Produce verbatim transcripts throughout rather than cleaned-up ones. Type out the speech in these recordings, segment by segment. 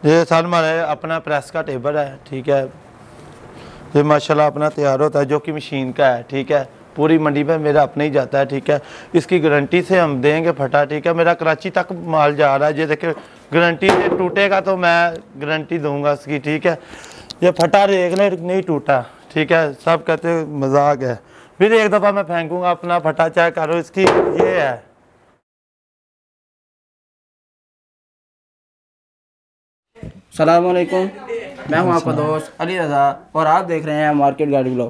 ये सर हमारे अपना प्रेस का टेबल है, ठीक है। ये माशाल्लाह अपना तैयार होता है, जो कि मशीन का है, ठीक है। पूरी मंडी में मेरा अपना ही जाता है, ठीक है। इसकी गारंटी से हम देंगे फटा, ठीक है। मेरा कराची तक माल जा रहा है। ये देखिए गारंटी से टूटेगा तो मैं गारंटी दूंगा इसकी, ठीक है। ये फटा रेगले नहीं टूटा, ठीक है। सब कहते मजाक है, फिर एक दफ़ा मैं फेंकूंगा अपना फटा, चाहे करो। इसकी ये है। अस्सलाम वालेकुम, मैं हूं आपका दोस्त अली रज़ा और आप देख रहे हैं मार्केट गाड़ी ब्लॉग।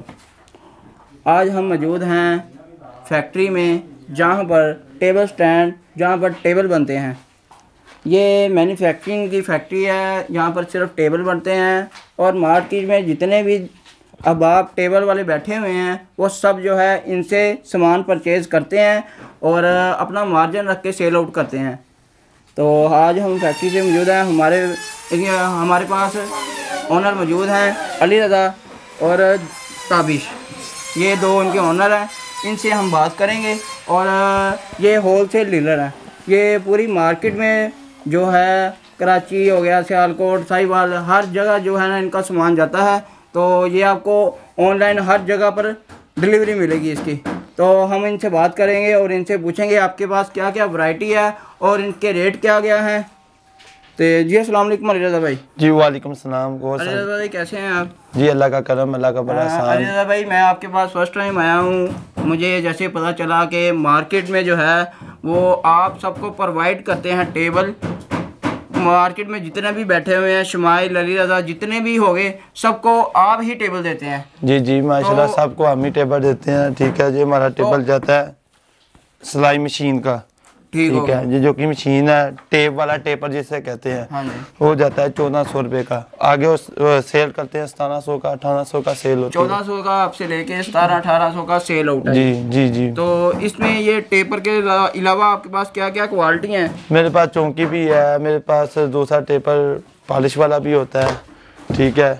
आज हम मौजूद हैं फैक्ट्री में, जहां पर टेबल स्टैंड, जहां पर टेबल बनते हैं। ये मैन्युफैक्चरिंग की फैक्ट्री है, यहाँ पर सिर्फ टेबल बनते हैं। और मार्केट में जितने भी अहबाब टेबल वाले बैठे हुए हैं वो सब जो है इनसे सामान परचेज़ करते हैं और अपना मार्जिन रख के सेल आउट करते हैं। तो आज हम फैक्ट्री से मौजूद हैं। हमारे हमारे पास ओनर मौजूद हैं अली रज़ा और ताबिश, ये दो उनके ओनर हैं। इनसे हम बात करेंगे। और ये होल सेल डीलर हैं। ये पूरी मार्केट में जो है, कराची हो गया, सियालकोट, साहिवाल, हर जगह जो है ना इनका सामान जाता है। तो ये आपको ऑनलाइन हर जगह पर डिलीवरी मिलेगी इसकी। तो हम इनसे बात करेंगे और इनसे पूछेंगे आपके पास क्या क्या वैरायटी है और इनके रेट क्या क्या हैं। तो जी अस्सलाम वालेकुम अली रज़ा भाई। जी वालेकुम सलाम। अली रज़ा भाई कैसे हैं आप? जी अल्लाह का करम, अल्लाह का बड़ा एहसान। अली रज़ा भाई मैं आपके पास फर्स्ट टाइम आया हूँ। मुझे जैसे पता चला कि मार्केट में जो है वो आप सबको प्रोवाइड करते हैं टेबल। मार्केट में जितने भी बैठे हुए हैं, शमाइल, अली रज़ा, जितने भी हो गए, सबको आप ही टेबल देते हैं। जी जी माशाल्लाह, तो, सबको हम ही टेबल देते हैं, ठीक है। जी हमारा टेबल तो, जाता है सिलाई मशीन का, ठीक, ठीक है। ये जो कि मशीन है, टेप वाला टेपर जिसे कहते हैं, हाँ वो जाता है चौदह सौ रुपये का। आगे वो सेल करते हैं सतारह सौ का, अठारह सौ का सेल होता है। चौदह सौ का आपसे लेके सतारह अठारह सौ का सेल आउट है। जी जी जी। तो इसमें ये टेपर के अलावा आपके पास क्या क्या क्वालिटी हैं? मेरे पास चौंकी भी है, मेरे पास दूसरा टेपर पॉलिश वाला भी होता है, ठीक है।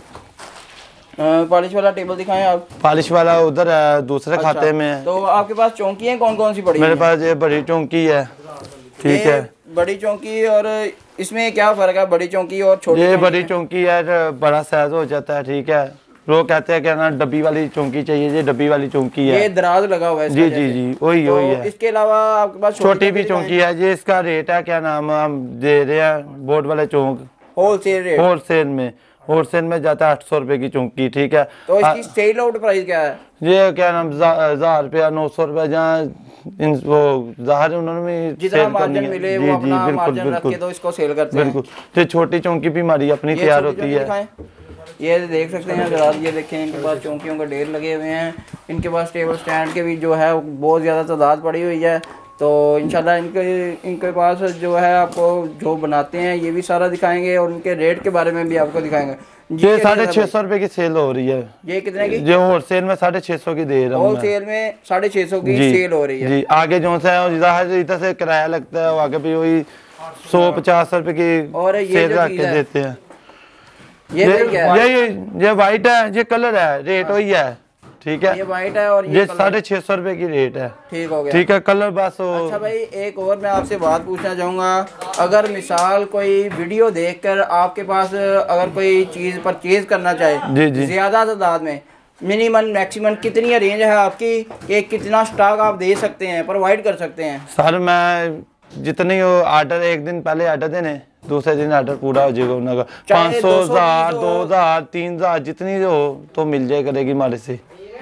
पॉलिश वाला टेबल दिखाएं आप। पॉलिश वाला उधर है, दूसरे अच्छा, खाते में। तो आपके पास चौंकी हैं कौन कौन सी पड़ी? मेरे पास ये बड़ी चौंकी है, ठीक है। बड़ी चौंकी और इसमें क्या फ़र्क है बड़ी चौंकी और छोटी? ये बड़ी चौंकी है, बड़ा साइज हो जाता है, ठीक है। लोग कहते हैं कि ना डब्बी वाली चौंकी चाहिए, ये डब्बी वाली चौंकी है। ये दराज लगा हुआ है। जी जी जी वही तो वही है। इसके अलावा आपके पास छोटी भी चौंकी है। ये इसका रेट है, क्या नाम हम दे रहे हैं, बोर्ड वाले चौंक होलसेल रेट। होलसेल में होलसेल में जाता है आठ सौ रुपए की चौंकी, ठीक है। तो इसकी सेल आउट प्राइस क्या है? ये क्या नाम हजार रुपया, नौ सौ रुपया, जहाँ इन वो ज़ाहिर उन्होंने जितना मार्जिन मिले वो अपना मार्जिन रख के तो इसको सेल करते हैं। बिल्कुल। ये छोटी चौंकी भी हमारी अपनी तैयार होती है। ये देख सकते हैं जरा, ये देखें इनके पास चौंकियों का ढेर लगे हुए हैं। इनके पास टेबल स्टैंड के भी जो है बहुत ज़्यादा तादाद पड़ी हुई है। तो इंशाल्लाह इनके इनके पास जो है आपको जो बनाते हैं ये भी सारा दिखाएंगे और उनके रेट के बारे में भी आपको दिखाएंगे। ये साढ़े छः सौ रुपये की सेल हो रही है। ये कितने की? जो होलसेल में साढ़े छः सौ की दे रहा हूँ। होलसेल में साढ़े छः सौ की सेल हो रही है। जी आगे जो है इधर से किराया लगता है, आगे भी वही सौ पचास रुपये की और सेल रख के देते हैं। ये ये ये वाइट है, ये कलर है, रेट वही है, ठीक है। ये वाइट है और ये साढ़े छः सौ रुपये की रेट है, ठीक हो गया, ठीक है। कलर बस हो। अच्छा भाई एक और मैं आपसे बात पूछना चाहूँगा, अगर मिसाल कोई वीडियो देखकर आपके पास अगर कोई चीज़ परचेज करना चाहे जी जी ज़्यादा तादाद में, मिनिमम मैक्सिमम कितनी रेंज है आपकी कि कितना स्टॉक आप दे सकते हैं, प्रोवाइड कर सकते हैं? सर मैं जितनी हो ऑर्डर एक दिन पहले ऑर्डर देने, दूसरे दिन ऑर्डर पूरा हो जाएगा उनका। पाँच सौ हजार दो हजार तीन हजार जितनी हो तो मिल जाए करेगी हमारे से।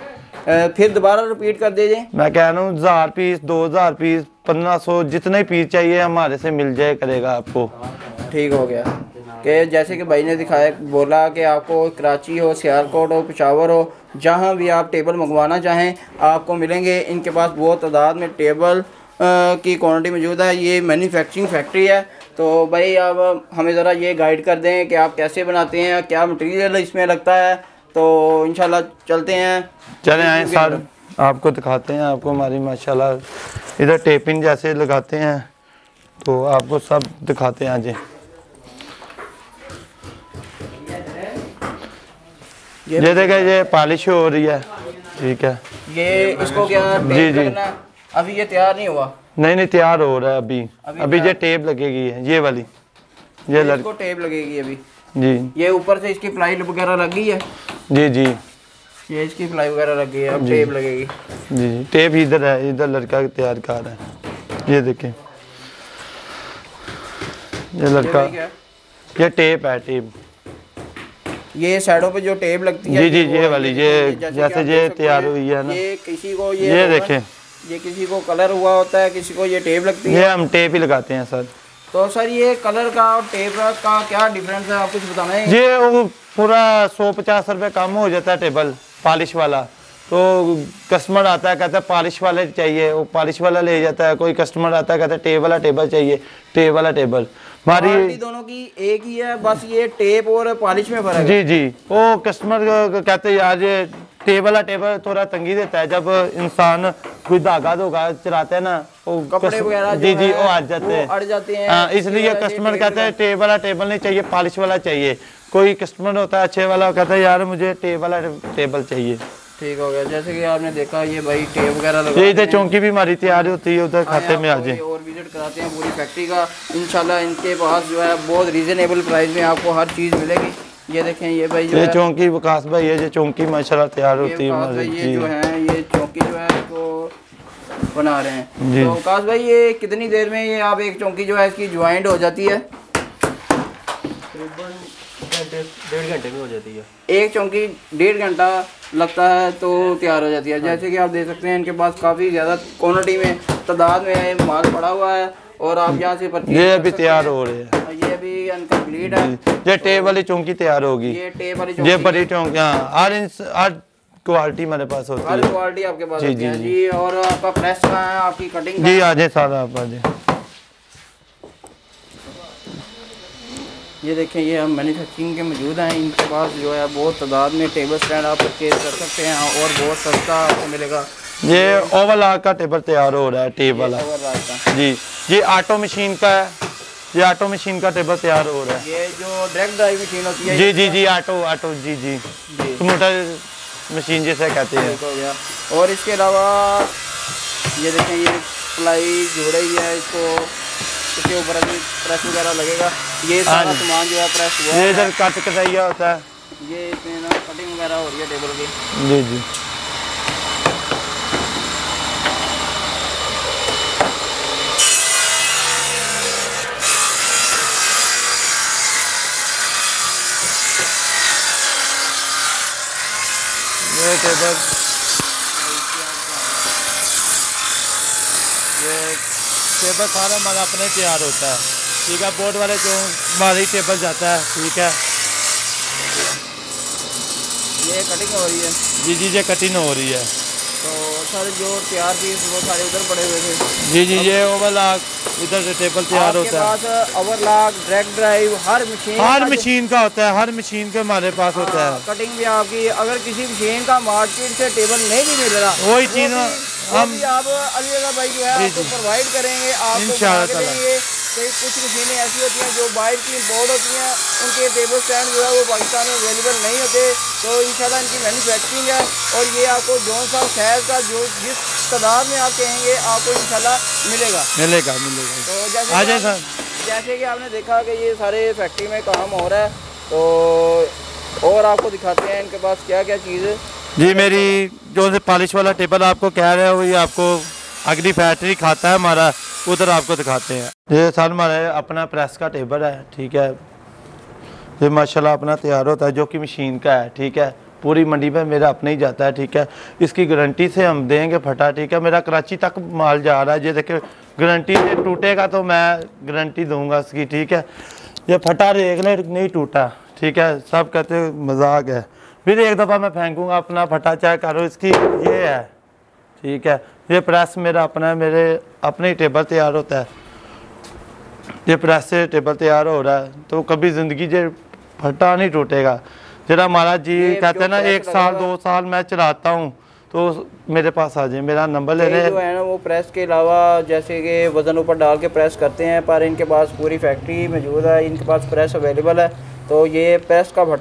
फिर दोबारा रिपीट कर दीजिए। मैं कह रहा हूँ हजार पीस, दो हजार पीस, पंद्रह सौ जितने पीस चाहिए हमारे से मिल जाए करेगा आपको। ठीक हो गया कि जैसे कि भाई ने दिखाया, बोला कि आपको कराची हो, सियालकोट हो, पेशावर हो, जहाँ भी आप टेबल मंगवाना चाहें आपको मिलेंगे। इनके पास बहुत तादाद में टेबल की क्वांटिटी मौजूद है। ये मैन्युफैक्चरिंग फैक्ट्री है। तो भाई आप हमें ज़रा ये गाइड कर दें कि आप कैसे बनाते हैं, क्या मटेरियल इसमें लगता है। तो इंशाल्लाह चलते हैं, चले आए सर, आपको दिखाते हैं। आपको हमारी माशाल्लाह इधर टेपिंग जैसे लगाते हैं तो आपको सब दिखाते हैं। आज ये देखें, ये पॉलिश हो रही है, ठीक है। ये इसको क्या जी जी अभी ये तैयार नहीं हुआ? नहीं नहीं तैयार हो रहा है अभी अभी, अभी ये टेप लगेगी है, ये वाली ये इसको लड़का टेप लगेगी अभी जी। ये ऊपर से इसकी प्लाई वगैरह लग गई है जी जी ये इसकी प्लाई वगैरह लग गई है, अब टेप लगेगी जी जी। टेप इधर है, इधर लड़का तैयार कर रहा है। ये देखें, ये लड़का, ये टेप है, टेप ये साइडों पे जो टेप लगती है जी जी ये वाली, ये जैसे ये तैयार हुई है ना, ये किसी को ये ये देखें, ये किसी को कलर हुआ होता है, किसी को ये टेप लगती है। ये हम टेप ही लगाते हैं सर। तो सर ये कलर का और टेप का क्या डिफरेंस है, आप कुछ बताना है? ये वो पूरा सौ पचास रुपये कम हो जाता है टेबल पॉलिश वाला। तो कस्टमर आता है कहता है पॉलिश वाला चाहिए, वो पॉलिश वाला ले जाता है। कोई कस्टमर आता है कहता है टेप वाला टेबल चाहिए, टेप वाला टेबल। हमारी दोनों की एक ही है, बस ये टेप और पॉलिश में फर्क है। जी जी, वो कस्टमर कहते हैं यार ये टेप वाला टेबल थोड़ा तंगी देता है, जब इंसान कोई धागा धोगा चलाते हैं ना, वो कपड़े वगैरह जी जी वो अड़ जाते हैं, अड़ जाते हैं। हाँ, इसलिए कस्टमर कहते हैं टेप वाला टेबल नहीं चाहिए, पॉलिश वाला चाहिए। कोई कस्टमर होता है अच्छे वाला, कहता है यार मुझे टेप वाला टेबल चाहिए। ठीक हो गया। जैसे कि आपने देखा ये भाई टेप वगैरह लगा, ये इधर चौकी भी हमारी तैयार होती है, उधर खाते में आ जाए। और विजिट कराते हैं पूरी फैक्ट्री का इंशाल्लाह। इनके पास जो है बहुत रीजनेबल प्राइस में आपको हर चीज़ मिलेगी। ये देखें ये भाई जो ये है चौकी विकास भाई है, ये चौकी माशाल्लाह तैयार होती है हमारी। ये जो है ये चौकी जो है तो बना रहे हैं। जी। तो विकास भाई ये कितनी देर में ये आप एक चौकी जो है इसकी ज्वाइंट हो जाती है? डेढ़ घंटे में हो जाती है। एक चौकी डेढ़ घंटा लगता है तो तैयार हो जाती है। जैसे कि आप देख सकते हैं इनके पास काफ़ी ज़्यादा क्वान्टिटी में तादाद में माल पड़ा हुआ है और आप यहाँ से परचेज ये अभी तैयार हो रहे हैं, ये अभी अनकम्प्लीट है। ये टेप वाली चौकी तैयार होगी, ये टेप वाली ये बड़ी चौकी, हाँ हर इंच हर क्वालिटी हमारे पास होती हर है क्वालिटी आपके पास जी, होती है जी, जी। और आपका प्रेस कहाँ है, आपकी कटिंग जी? आ जाए सारा आप आ जाए। ये देखें ये हम मैन्युफैक्चरिंग के मौजूद हैं। इनके पास जो है बहुत तादाद में टेबल स्टैंड आप परचेज कर सकते हैं और बहुत सस्ता आपको मिलेगा। ये ओवरलॉक का टेबल तैयार हो रहा है, टेप वाला जी। ये ऑटो मशीन का है, ये ऑटो मशीन का टेबल तैयार हो रहा है। ये जो डायरेक्ट ड्राइव मशीन होती है जी जी जी ऑटो ऑटो जी जी मोटर मशीन जैसे कहते हैं। हो गया। और इसके अलावा ये देखें ये प्लाई जुड़ रही है, इसको इसके ऊपर अभी प्रेस वगैरह लगेगा। ये सारा सामान जो है प्रेस हुआ है। ये इधर कट कटाइया होता है, ये इसमें ना कटिंग वगैरह हो रही है टेबल की। जी जी। ये टेबल ये टेबल सारा हमारा अपने तैयार होता है, ठीक है। बोर्ड वाले जो हमारी टेबल जाता है, ठीक है। ये कटिंग हो रही है जी जी ये कटिंग हो रही है। तो सर जो तैयार थी वो सारे उधर पड़े हुए थे। जी जी ये ओवरलॉक इधर से टेबल तैयार होता है। आपके पास ओवरलॉक डायरेक्ट ड्राइव हर मशीन हर मशीन का होता है, हर मशीन का हमारे पास होता है। कटिंग भी आपकी। अगर किसी मशीन का मार्केट से टेबल नहीं भी मिल रहा, वही चीज़ हम आप अली रज़ा भाई जो है आपको प्रोवाइड करेंगे, आपको बना के देंगे। कई कुछ मशीनें ऐसी होती हैं जो बाहर की इंपोर्ट होती हैं, उनके टेबल स्टैंड जो है वो पाकिस्तान में अवेलेबल नहीं होते। तो इंशाल्लाह इनकी मैन्युफैक्चरिंग है और ये आपको जौन सा शहर का जो जिस तादाद में आप कहेंगे आपको इंशाल्लाह मिलेगा मिलेगा मिलेगा। तो जैसे आ जाए सर, जैसे कि आपने देखा कि ये सारे फैक्ट्री में काम हो रहा है, तो और आपको दिखाते हैं इनके पास क्या क्या चीज़ है। जी मेरी जो से पॉलिश वाला टेबल आपको कह रहे हैं वही आपको अगली फैक्ट्री खाता है हमारा, उधर आपको दिखाते हैं। ये सर हमारा अपना प्रेस का टेबल है, ठीक है। ये माशाल्लाह अपना तैयार होता है, जो कि मशीन का है, ठीक है। पूरी मंडी में मेरा अपना ही जाता है, ठीक है। इसकी गारंटी से हम देंगे फटा, ठीक है। मेरा कराची तक माल जा रहा है। ये देखिए गारंटी से टूटेगा तो मैं गारंटी दूंगा इसकी, ठीक है। ये फटा देख ले नहीं टूटा, ठीक है। सब कहते मजाक है, फिर एक दफ़ा मैं फेंकूँगा अपना फटा, चाहे करो इसकी ये है, ठीक है। ये प्रेस मेरा अपना है, मेरे अपने ही टेबल तैयार होता है। ये प्रेस से टेबल तैयार हो रहा है, तो कभी ज़िंदगी जे फटा नहीं टूटेगा। जरा हमारा जी कहते हैं ना एक साल दो साल मैं चलाता हूँ तो मेरे पास आ जाए, मेरा नंबर ले रहे जो है ना वो प्रेस के अलावा जैसे कि वज़न ऊपर डाल के प्रेस करते हैं, पर इनके पास पूरी फैक्ट्री मौजूद है, इनके पास प्रेस अवेलेबल है। तो ये प्रेस का भट्टा है।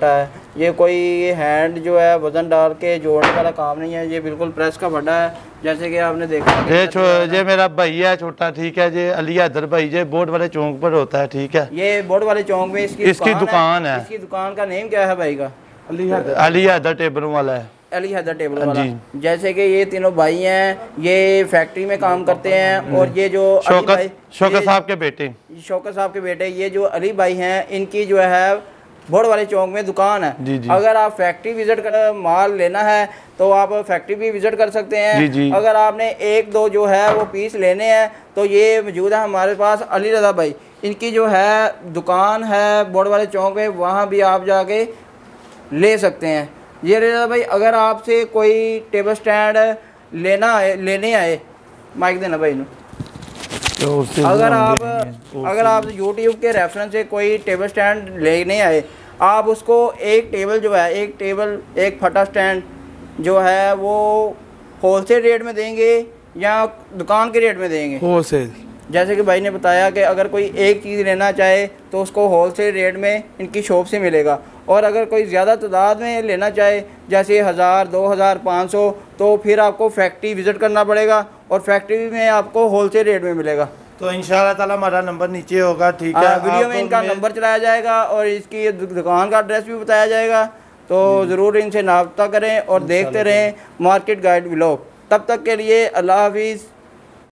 ये कोई हैंड जो है वज़न डाल के जोड़ने वाला काम नहीं है, ये बिल्कुल प्रेस का फटा है। जैसे कि आपने देखा ये छो ये मेरा भाई है छोटा, ठीक है। ये अली हैदर भाई, ये बोर्ड वाले चौक पर होता है, ठीक है। ये बोर्ड वाले चौक में इसकी इसकी दुकान है। इसकी दुकान का नेम क्या है भाई का? अली हैदर अली हैदर टेबलों वाला है। अली हैदर टेबल वाला। जैसे कि ये तीनों भाई हैं, ये फैक्ट्री में काम करते हैं। और ये जो शौकत शौकत साहब के बेटे शौकत साहब के बेटे ये जो अली भाई हैं, इनकी जो है बोर्ड वाले चौक में दुकान है। जी जी। अगर आप फैक्ट्री विजिट कर माल लेना है तो आप फैक्ट्री भी विजिट कर सकते हैं। जी जी। अगर आपने एक दो जो है वो पीस लेने हैं तो ये मौजूद है हमारे पास अली रज़ा भाई, इनकी जो है दुकान है बोर्ड वाले चौक में, वहाँ भी आप जाके ले सकते हैं। ये रज़ा भाई, अगर आपसे कोई टेबल स्टैंड लेना आए लेने आए, माइक देना भाई नु। तो अगर आप अगर आप यूट्यूब के रेफरेंस से कोई टेबल स्टैंड लेने आए, आप उसको एक टेबल जो है एक टेबल एक फटा स्टैंड जो है वो होलसेल रेट में देंगे या दुकान के रेट में देंगे? होलसेल। जैसे कि भाई ने बताया कि अगर कोई एक चीज़ लेना चाहे तो उसको होलसेल रेट में इनकी शॉप से मिलेगा, और अगर कोई ज़्यादा तादाद में लेना चाहे जैसे हज़ार दो हज़ार पाँच सौ, तो फिर आपको फैक्ट्री विज़िट करना पड़ेगा और फैक्ट्री में आपको होलसेल रेट में मिलेगा। तो इंशाल्लाह ताला हमारा नंबर नीचे होगा, ठीक है। वीडियो में इनका नंबर चलाया जाएगा और इसकी दुकान का एड्रेस भी बताया जाएगा, तो ज़रूर इनसे रब्ता करें और देखते रहें मार्केट गाइड व्लॉग। तब तक के लिए अल्लाह हाफिज़।